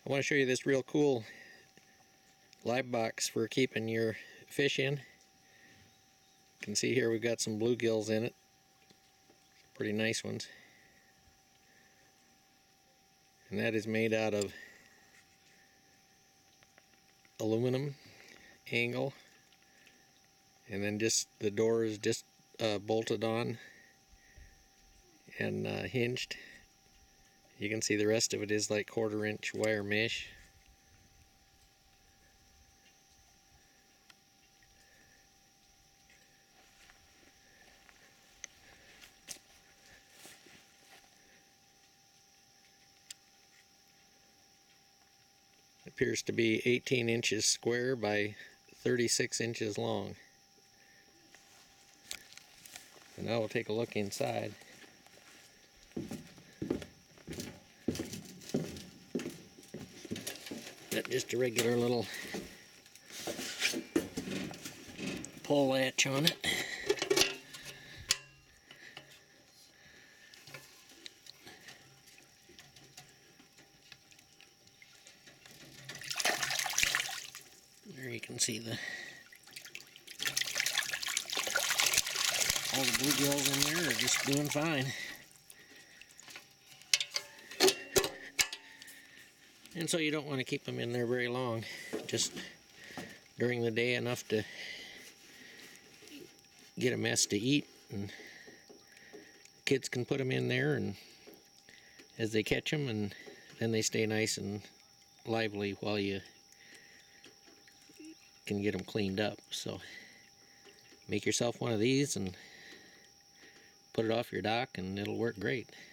I want to show you this real cool live box for keeping your fish in. You can see here we've got some bluegills in it. Pretty nice ones. And that is made out of aluminum angle. And then just the door is just bolted on and hinged. You can see the rest of it is like 1/4 inch wire mesh. It appears to be 18 inches square by 36 inches long. And now we'll take a look inside. Got just a regular little pull latch on it. There you can see all the bluegills in there are just doing fine. And so you don't want to keep them in there very long. Just during the day enough to get a mess to eat, and kids can put them in there and as they catch them, and then they stay nice and lively while you can get them cleaned up. So make yourself one of these and put it off your dock and it'll work great.